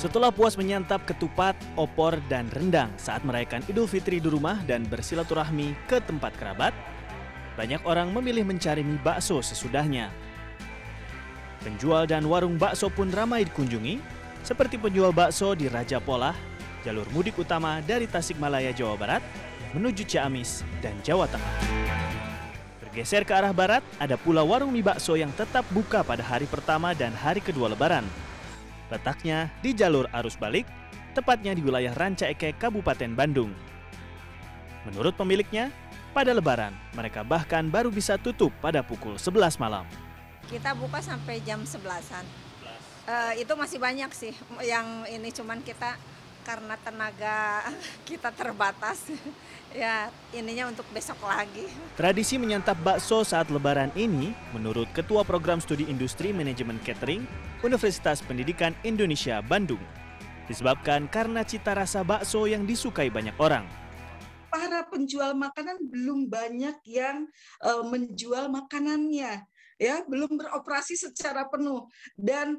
Setelah puas menyantap ketupat, opor, dan rendang saat merayakan Idul Fitri di rumah dan bersilaturahmi ke tempat kerabat, banyak orang memilih mencari mie bakso sesudahnya. Penjual dan warung bakso pun ramai dikunjungi, seperti penjual bakso di Raja Polah, jalur mudik utama dari Tasikmalaya, Jawa Barat, menuju Ciamis dan Jawa Tengah. Bergeser ke arah barat, ada pula warung mie bakso yang tetap buka pada hari pertama dan hari kedua Lebaran. Letaknya di jalur arus balik, tepatnya di wilayah Ranca Ekek, Kabupaten Bandung. Menurut pemiliknya, pada Lebaran mereka bahkan baru bisa tutup pada pukul 11 malam. Kita buka sampai jam 11-an. Itu masih banyak sih yang ini, cuman kita karena tenaga kita terbatas, ya ininya untuk besok lagi. Tradisi menyantap bakso saat Lebaran ini, menurut Ketua Program Studi Industri Manajemen Catering Universitas Pendidikan Indonesia Bandung, disebabkan karena cita rasa bakso yang disukai banyak orang. Para penjual makanan belum banyak yang menjual makanannya, ya belum beroperasi secara penuh, dan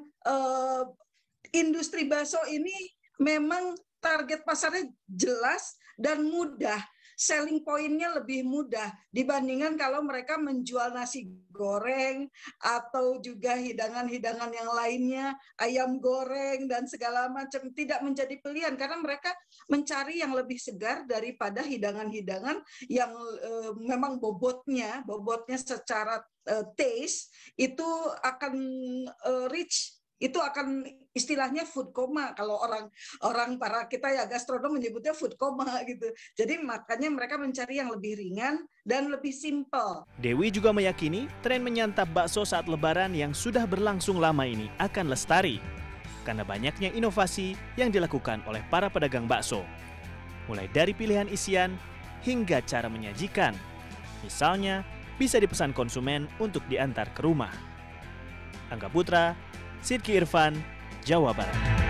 industri bakso ini memang target pasarnya jelas dan mudah, selling point-nya lebih mudah dibandingkan kalau mereka menjual nasi goreng atau juga hidangan-hidangan yang lainnya, ayam goreng dan segala macam, tidak menjadi pilihan karena mereka mencari yang lebih segar daripada hidangan-hidangan yang memang bobotnya secara taste itu akan rich. Itu akan istilahnya food coma, kalau orang para kita ya gastronom menyebutnya food coma gitu. Jadi makanya mereka mencari yang lebih ringan dan lebih simpel. Dewi juga meyakini tren menyantap bakso saat Lebaran yang sudah berlangsung lama ini akan lestari karena banyaknya inovasi yang dilakukan oleh para pedagang bakso. Mulai dari pilihan isian hingga cara menyajikan. Misalnya bisa dipesan konsumen untuk diantar ke rumah. Angga Putra, Sidki Irfan, Jawa Barat.